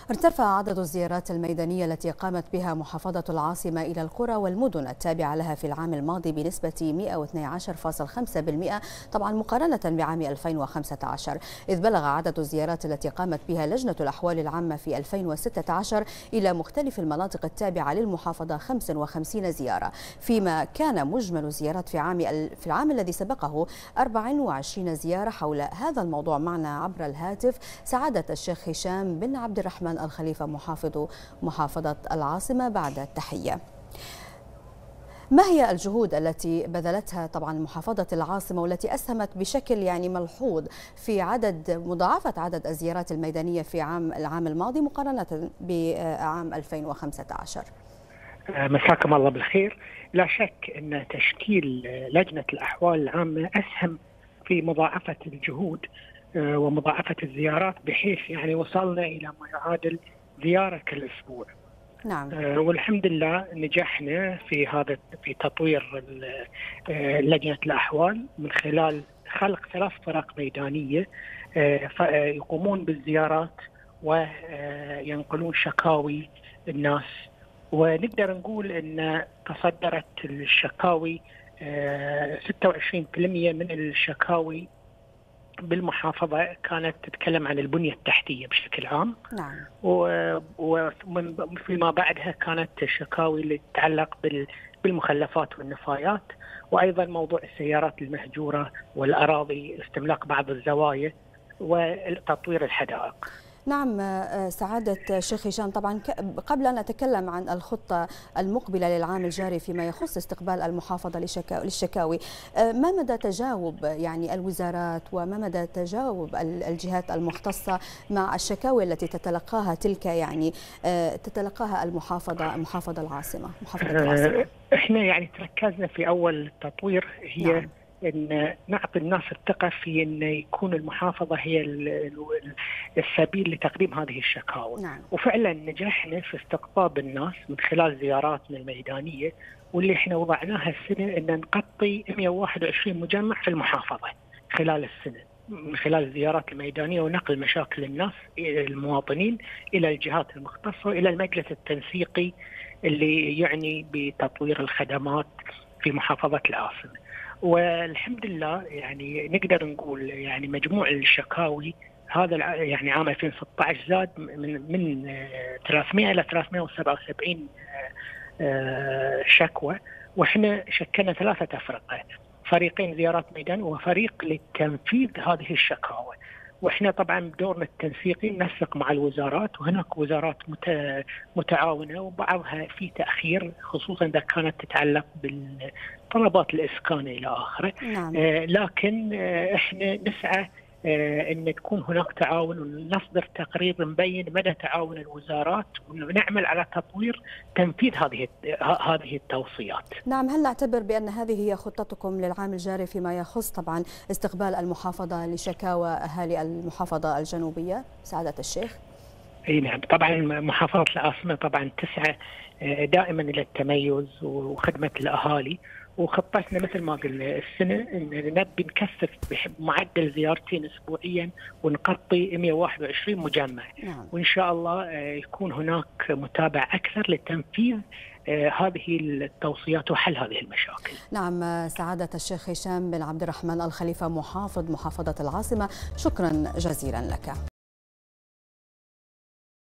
ارتفع عدد الزيارات الميدانية التي قامت بها محافظة العاصمة إلى القرى والمدن التابعة لها في العام الماضي بنسبة 112.5% طبعا مقارنة بعام 2015، إذ بلغ عدد الزيارات التي قامت بها لجنة الأحوال العامة في 2016 إلى مختلف المناطق التابعة للمحافظة 55 زيارة، فيما كان مجمل الزيارات في العام الذي سبقه 24 زيارة. حول هذا الموضوع معنا عبر الهاتف سعادة الشيخ هشام بن عبد الرحمن الخليفة محافظة العاصمة. بعد التحية، ما هي الجهود التي بذلتها طبعا محافظة العاصمة والتي أسهمت بشكل ملحوظ في مضاعفة عدد الزيارات الميدانية في العام الماضي مقارنة بعام 2015؟ مساكم الله بالخير. لا شك أن تشكيل لجنة الأحوال العامة أسهم في مضاعفة الجهود ومضاعفة الزيارات، بحيث وصلنا إلى ما يعادل زيارة كل أسبوع. نعم. والحمد لله نجحنا في تطوير لجنة الأحوال من خلال خلق 3 فرق ميدانية يقومون بالزيارات وينقلون شكاوي الناس. ونقدر نقول أن تصدرت الشكاوي 26% من الشكاوي بالمحافظة كانت تتكلم عن البنية التحتية بشكل عام. نعم. وفيما بعدها كانت الشكاوي اللي تتعلق بالمخلفات والنفايات، وأيضا موضوع السيارات المهجورة والأراضي، استملاك بعض الزوايا وتطوير الحدائق. نعم سعادة الشيخ هشام، طبعا قبل أن أتكلم عن الخطة المقبلة للعام الجاري فيما يخص استقبال المحافظة للشكاوي، ما مدى تجاوب الوزارات وما مدى تجاوب الجهات المختصة مع الشكاوي التي تتلقاها تتلقاها محافظة العاصمة؟ احنا تركزنا في أول التطوير هي نعم. ان نعطي الناس الثقه في ان يكون المحافظه هي السبيل لتقديم هذه الشكاوى. نعم. وفعلا نجحنا في استقطاب الناس من خلال زياراتنا الميدانيه، واللي احنا وضعناها السنه ان نغطي 121 مجمع في المحافظه خلال السنه من خلال الزيارات الميدانيه ونقل مشاكل الناس المواطنين الى الجهات المختصه والى المجلس التنسيقي اللي يعني بتطوير الخدمات في محافظه العاصمه. والحمد لله نقدر نقول مجموع الشكاوي هذا عام 2016 زاد من 300 إلى 377 شكوى. واحنا شكلنا 3 أفرقة، فريقين زيارات ميدان وفريق لتنفيذ هذه الشكاوى. واحنا طبعا بدورنا التنسيقي ننسق مع الوزارات، وهناك وزارات متعاونه وبعضها في تاخير، خصوصا اذا كانت تتعلق بالطلبات الاسكان الى اخره. نعم. لكن احنا نسعى ان تكون هناك تعاون، ونصدر تقرير مبين مدى تعاون الوزارات، ونعمل على تطوير تنفيذ هذه التوصيات. نعم. هل نعتبر بان هذه هي خطتكم للعام الجاري فيما يخص طبعا استقبال المحافظه لشكاوى اهالي المحافظه الجنوبيه سعاده الشيخ؟ اي نعم، طبعا محافظه العاصمه طبعا تسعى دائما الى التميز وخدمه الاهالي، وخطتنا مثل ما قلنا السنه ان نبي نكثف بمعدل زيارتين اسبوعيا ونغطي 121 مجمع. نعم. وان شاء الله يكون هناك متابعه اكثر لتنفيذ هذه التوصيات وحل هذه المشاكل. نعم. سعادة الشيخ هشام بن عبد الرحمن الخليفة محافظة العاصمة، شكرا جزيلا لك.